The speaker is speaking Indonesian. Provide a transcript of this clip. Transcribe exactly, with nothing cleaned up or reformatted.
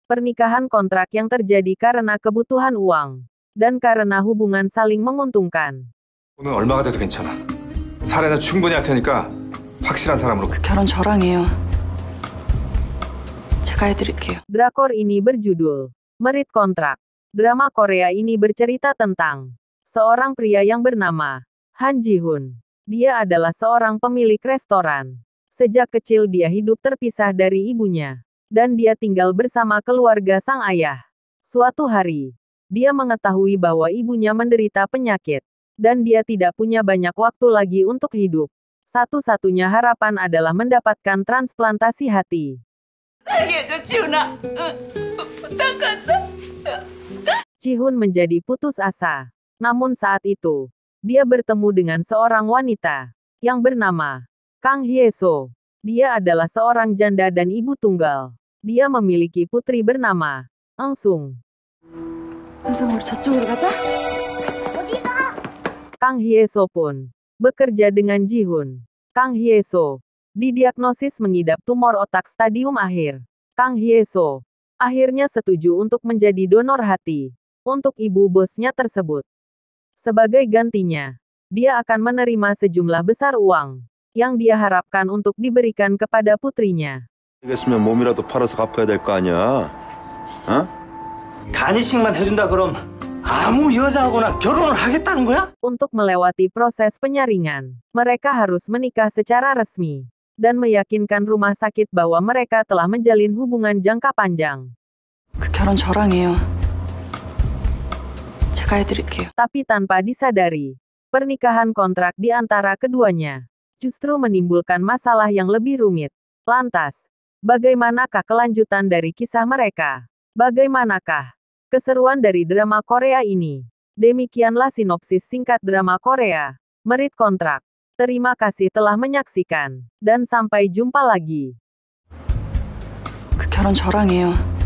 Pernikahan kontrak yang terjadi karena kebutuhan uang. Dan karena hubungan saling menguntungkan. 돈은 얼마가 돼도 괜찮아. 사례는 충분히 할 테니까 확실한 사람으로. 그 결혼 저랑 해요. 제가 해드릴게요. Drakor ini berjudul Merit Kontrak. Drama Korea ini bercerita tentang seorang pria yang bernama Han Ji-hoon. Dia adalah seorang pemilik restoran. Sejak kecil dia hidup terpisah dari ibunya. Dan dia tinggal bersama keluarga sang ayah. Suatu hari, dia mengetahui bahwa ibunya menderita penyakit. Dan dia tidak punya banyak waktu lagi untuk hidup. Satu-satunya harapan adalah mendapatkan transplantasi hati. Ji-hoon menjadi putus asa. Namun saat itu, dia bertemu dengan seorang wanita yang bernama Kang Hye-so. Dia adalah seorang janda dan ibu tunggal. Dia memiliki putri bernama Eung-sung. Kang Hye-so pun bekerja dengan Ji-hoon. Kang Hye-so didiagnosis mengidap tumor otak stadium akhir. Kang Hye-so akhirnya setuju untuk menjadi donor hati untuk ibu bosnya tersebut. Sebagai gantinya, dia akan menerima sejumlah besar uang yang dia harapkan untuk diberikan kepada putrinya. 되겠으면 몸이라도 팔아서 갚아야 될 거 아니야. 어? 간이식만 해준다 그럼 아무 여자하고나 결혼을 하겠다는 거야? Untuk melewati proses penyaringan, mereka harus menikah secara resmi dan meyakinkan rumah sakit bahwa mereka telah menjalin hubungan jangka panjang. 그 결혼 저랑 해요. 제가 해드릴게요. Tapi tanpa disadari, pernikahan kontrak di antara keduanya justru menimbulkan masalah yang lebih rumit. Lantas, bagaimanakah kelanjutan dari kisah mereka? Bagaimanakah keseruan dari drama Korea ini? Demikianlah sinopsis singkat drama Korea, Merit Kontrak. Terima kasih telah menyaksikan, dan sampai jumpa lagi. 그 결혼 저랑 해요.